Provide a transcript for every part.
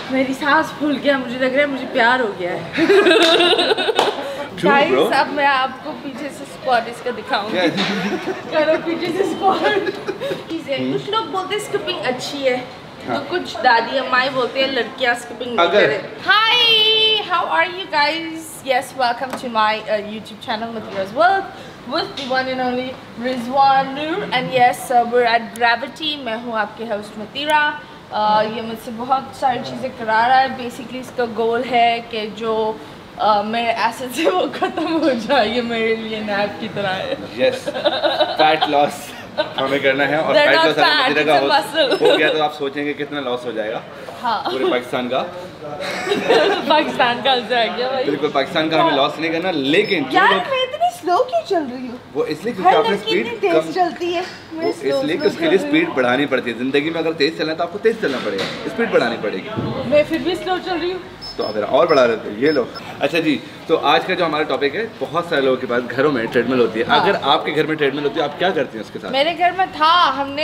मेरी सांस फूल गया, मुझे लग रहा है मुझे प्यार हो गया है। गाइस अब मैं आपको पीछे से स्क्वाट इसका दिखाऊंगी। करो पीछे से स्क्वाट। कुछ लोग बोलते हैं स्किपिंग अच्छी है, तो कुछ दादी अम्माई बोलते हैं लड़कियां स्किपिंग नहीं करें। Hi, how are you guys? Yes, welcome to my YouTube channel Mathira's World with the one and only Rizwan Noor, and yes, we're at Gravity। मैं हूँ आपके होस्ट मतीरा। ये मुझसे बहुत सारी चीज़ें करा रहा है। बेसिकली इसका गोल है कि जो मेरे एसिड से वो खत्म हो जाए। ये मेरे लिए नैप की तरह है। यस, फैट लॉस हमें करना है और फैट लॉस हो गया तो आप सोचेंगे कितना लॉस हो जाएगा। हाँ। पूरे पाकिस्तान का पाकिस्तान का जाएगा भाई। बिल्कुल पाकिस्तान का हमें लॉस नहीं करना, लेकिन यार मैं इतनी स्लो क्यों चल रही हूँ? वो इसलिए क्योंकि आपने स्पीड कम चलती है, इसलिए कि उसके लिए स्पीड बढ़ानी पड़ती है। जिंदगी में अगर तेज चलना है तो आपको तेज चलना पड़ेगा, स्पीड बढ़ानी पड़ेगी। मैं फिर भी स्लो चल रही हूँ तो अगर और बढ़ा देते हैं ये लो। अच्छा जी, तो आज का जो हमारा टॉपिक है, बहुत सारे लोगों के पास घरों में ट्रेडमिल होती है। हाँ। अगर आपके घर में ट्रेडमिल होती है आप क्या करती हैं उसके साथ? मेरे घर में था, हमने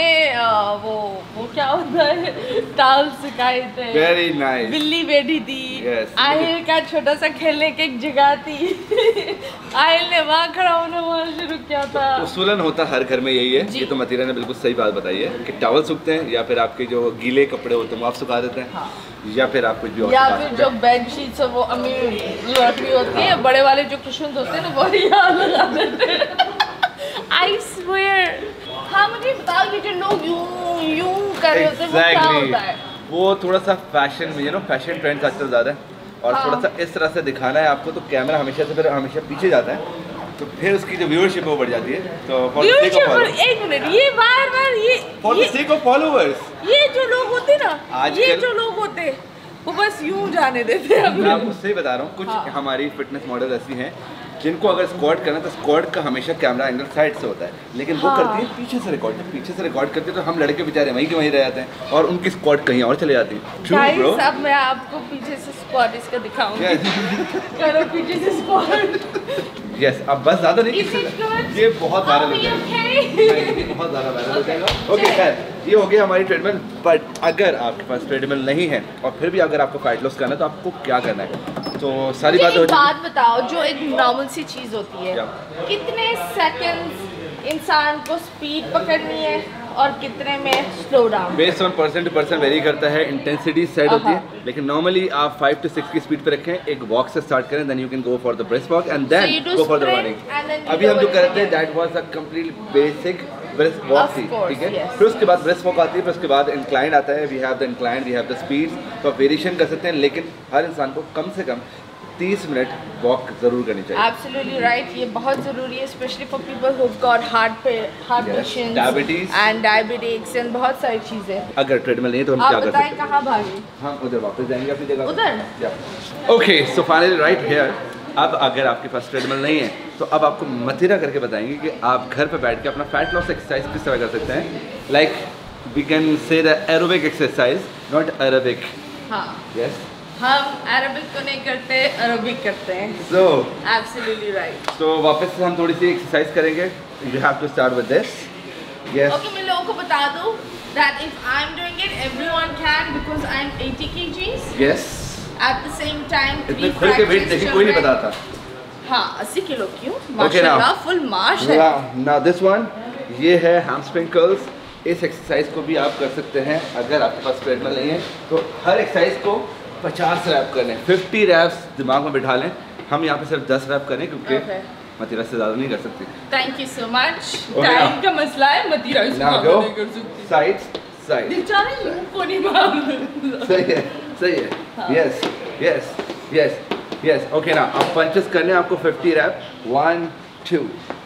वो क्या होता है, टाल सिखाए थे। Very nice. बिल्ली बैठी थी। yes, आहिल का छोटा सा खेलने की एक जगह थी। आहिल ने वहाँ खड़ा होना वहाँ शुरू किया था। उसूलन होता हर घर में यही है। ये तो मतीरा ने बिल्कुल सही बात बताई है कि टॉवल सूखते हैं या फिर आपके जो गीले कपड़े होते हैं वो आप सुखा देते हैं। हाँ। या फिर आप कुछ भी और, या फिर जो बेडशीट्स है वो अम्मी रखी होती है। बड़े वाले जो कुशन होते हैं ना वो यहाँ लगा देते हैं। I swear. हाँ मुझे बताओ, ये जो लोग यूं कर रहे होते हैं वो क्या होता है? वो थोड़ा सा फैशन में, फैशन ट्रेंड्स आजकल ज़्यादा है और हाँ। थोड़ा सा इस तरह से दिखाना है आपको, तो कैमरा हमेशा से फिर हमेशा पीछे जाता है, तो फिर उसकी जो व्यूअरशिप है वो बढ़ जाती है। तो एक मिनट, ये बार ये for the sake of followers, ये जो लोग होते ना, ये जो लोग होते वो बस यूं जाने देते हैं। मैं आपको सही बता रहा हूँ, कुछ हाँ। हमारी फिटनेस मॉडल ऐसी हैं जिनको अगर स्क्वाट करना तो स्क्वाट का हमेशा कैमरा एंगल साइड से होता है, लेकिन हाँ। वो करती है पीछे से रिकॉर्ड। पीछे से रिकॉर्ड करती है तो हम लड़के बेचारे वहीं के वहीं रह जाते हैं और उनकी स्क्वाट कहीं और चले जाती है। अब मैं आपको पीछे से स्क्वाट इसका दिखाऊंगी। करो पीछे से स्क्वाट। यस, अब बस ज़्यादा नहीं, ये बहुत वायरल हो जाएगा, बहुत ज़्यादा वायरल हो जाएगा। ओके खैर, ये हो गया हमारी ट्रेडमिल। बट अगर आपके पास ट्रेडमिल नहीं है और फिर भी अगर आपको फैट लॉस करना है तो आपको क्या करना है? तो सारी बातें हो जाएगी। बात बताओ, जो एक नॉर्मल सी चीज़ होती है, कितने सेकंड्स इंसान को स्पीड पकड़नी है और कितने में slow down? Based on person to person vary करता है, इंटेंसिटी सेट होती है, लेकिन नॉर्मली आप 5 to 6 की स्पीड पे रखें। एक वॉक से स्टार्ट करें, then you can go for the brisk walk and then go for the running. अभी हम जो करते हैं that was a complete basic brisk walk थी, ठीक है। फिर उसके बाद ब्रिस्क वॉक आती है, फिर उसके बाद इंक्लाइन आता है। We have the incline, we have the speed, तो आप वेरिएशन कर सकते हैं, लेकिन हर इंसान को कम से कम 30 मिनट वॉक जरूर करनी चाहिए। Absolutely right, ये बहुत ज़रूरी है, specially for people who've got heart patients, diabetes and diabetics and बहुत सारी चीज़ें। अगर ट्रेडमिल नहीं है तो हम क्या कर सकते हैं? कहाँ भागे? हम उधर वापस जाएंगे अपनी जगह उधर। Okay, so finally right here. अब अगर आपके पास ट्रेडमिल नहीं है तो अब आपको मतीरा करके बताएंगे कि आप घर पे बैठ के अपना फैट लॉस एक्सरसाइज किस तरह कर सकते हैं। Like we can say the aerobic exercise, not Arabic. हाँ यस, हम अरबिक तो नहीं करते, अरबिक करते हैं। So absolutely right। तो वापस से हम थोड़ी सी एक्सरसाइज करेंगे। You have to start with this। Yes। Okay, मैं लोगों को बता दूँ that if I'm doing it, everyone can because I'm 80 kgs। Yes। At the same time, इतने खुल के वेट देखिए कोई नहीं बताता। हाँ, 80 किलो क्यों? माशाल्लाह, फुल माश है। Now this one, ये है hamstring curls। इस एक्सरसाइज को भी आप कर सकते हैं अगर आपके पास ट्रेडमिल नहीं है तो। हर एक्सरसाइज को 50 रैप करने, 50 रैप्स दिमाग में बिठा लें। हम यहाँ पे सिर्फ 10 रैप करें क्योंकि मतीरा से ज़्यादा नहीं कर सकती। Thank you so much. Time का मसला है, मतीरा से ज़्यादा नहीं कर सकती। साइड बेचारे को नहीं मालूम। सही है, सही है। Yes yes yes yes. Okay ना, अब पंचेस करने आपको 50 रैप। 1 2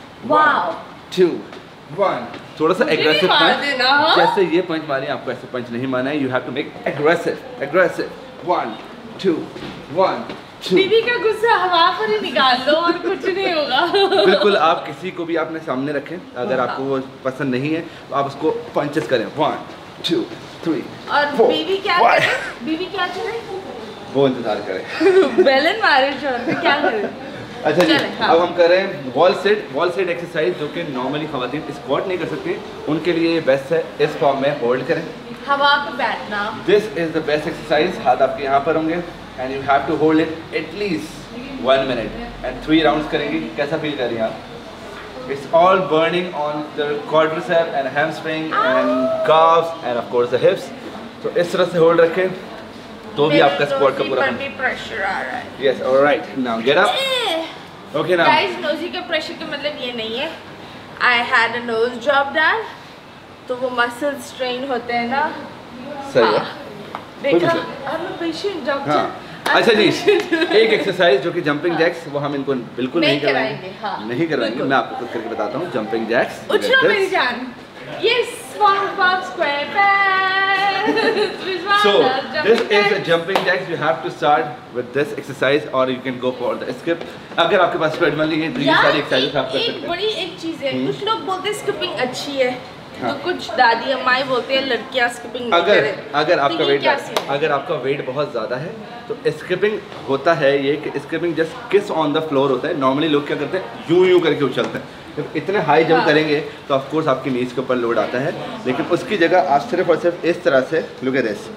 1 2 1। थोड़ा सा एग्रेसिव पंच, जैसे ये पंच मारे आपको ऐसे पंच नहीं मारना है। You have to make aggressive 1 2 1 2। बीवी का गुस्सा हवा पर ही निकाल लो और कुछ नहीं होगा। बिल्कुल, आप किसी को भी अपने सामने रखें, अगर आपको वो पसंद नहीं है तो आप उसको पंचेस करें। 1 2 3 और 4 बीवी क्या करे? बीवी क्या करे? वो इंतजार करे। बेलन मारे छोड़ के क्या करे? अच्छा जी, अब हम कर रहे हैं वॉल सेट एक्सरसाइज, जो कि नॉर्मली खवातीन स्क्वाट नहीं कर सकती, उनके लिए बेस्ट है। इस फॉर्म में होल्ड करें, हवा पे बैठना। This is the best exercise. हाथ आपके यहाँ पर होंगे and you have to hold it at least 1 minute and 3 rounds करेंगे। कैसा फील कर रही हैं आप? It's all burning on the quadricep and hamstring and calves and of course the hips. तो इस तरह से होल्ड रखें तो भी आपका स्क्वाट का पूरा प्रेशर आ रहा है। Yes, all right. Now get up. Okay now. Guys, नोज़ी के प्रेशर का मतलब ये नहीं है I had a nose job done, तो वो मसल स्ट्रेन होते हैं ना। सही है। देखा? I'm a patient doctor। हाँ। अच्छा जी, एक एक्सरसाइज जो कि जंपिंग जैक्स, वो हम इनको बिल्कुल नहीं कराएंगे। हाँ। नहीं करवाएंगे। मैं आपको खुद करके बताता हूँ जंपिंग जैक्स। उछलो मेरी जान। Yes, SpongeBob SquarePants। So this is a jumping jacks. You have to start with this exercise or you can go for the skip. अगर आपके पास ट्रेडमिल नहीं है तो ये सारी एक्सरसाइज आप कर सकते हैं। बड़ी एक चीज़ है, कुछ लोग बोलते हैं स्किपिंग अच्छी है, तो कुछ दादी अम्माई बोलते हैं लड़कियां स्किपिंग नहीं करें। अगर आपका वेट बहुत ज़्यादा है तो स्किपिंग होता है ये कि skipping just kiss on the floor होता है। नॉर्मली लोग क्या करते हैं, यूं करके उछलते हैं। जब इतने हाई जंप करेंगे तो ऑफ कोर्स आपकी नीज के ऊपर लोड आता है, लेकिन उसकी जगह आप सिर्फ और सिर्फ इस तरह से लुक एट दिस।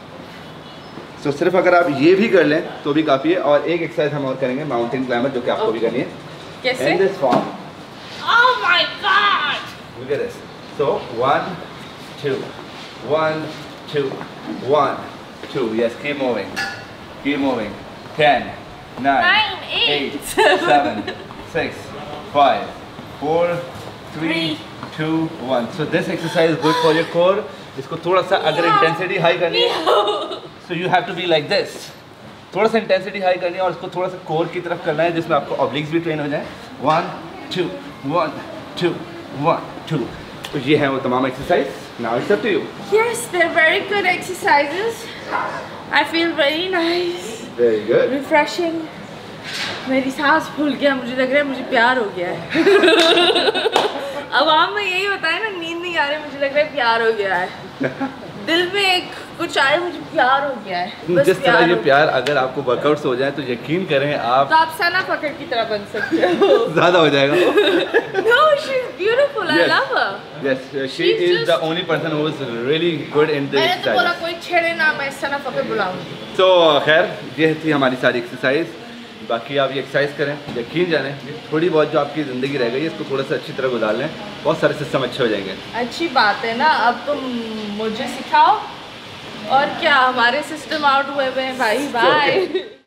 तो सिर्फ अगर आप ये भी कर लें तो भी काफ़ी है। और एक एक्सरसाइज हम और करेंगे माउंटेन क्लाइंबर, जो कि आपको भी करनी है। कैसे? In this form. Oh my God! Look at this. So 1 2 1 2 1 2. Yes, keep moving. Keep moving. 10 9 8 7 6 5 4 3 2 1. So this exercise is good for your core. इसको थोड़ा सा अगर इंटेंसिटी हाई करनी है so you have to be like this. थोड़ा सा intensity high करनी है और इसको थोड़ा सा कोर की तरफ करना है, जिसमें आपको ऑब्लिक्स भी ट्रेन हो जाए। 1 2 1 2 1 2. तो ये है वो तमाम exercise. Now it's up to you. Yes, they're very good exercises. I feel very nice. Very good. Refreshing. मेरी सांस फूल गया, मुझे लग रहा है मुझे प्यार हो गया है। आवाम में यही होता है ना, नींद नहीं आ रही, मुझे लग रहा है प्यार हो गया है। दिल में एक कुछ आए, मुझे प्यार हो गया है। जिस तरह ये प्यार अगर आपको वर्कआउट्स हो जाए तो यकीन करें आप, तो आप सना फकर की तरह बन सकते हो। ज़्यादा हो जाएगा। No, she's beautiful. I love her. Yes, she is the only person who is really good in this मैंने तो बोला कोई छेड़े ना, मैं सना फकर बुलाऊंगी। तो खैर ये थी हमारी सारी एक्सरसाइज। बाकी आप ये एक्सरसाइज करें, यकीन जाने थोड़ी बहुत जो आपकी ज़िंदगी रह गई है इसको थोड़ा सा अच्छी तरह गुजार लें, बहुत सारे सिस्टम अच्छे हो जाएंगे। अच्छी बात है ना, अब तुम मुझे सिखाओ और क्या, हमारे सिस्टम आउट हुए हैं भाई। बाय।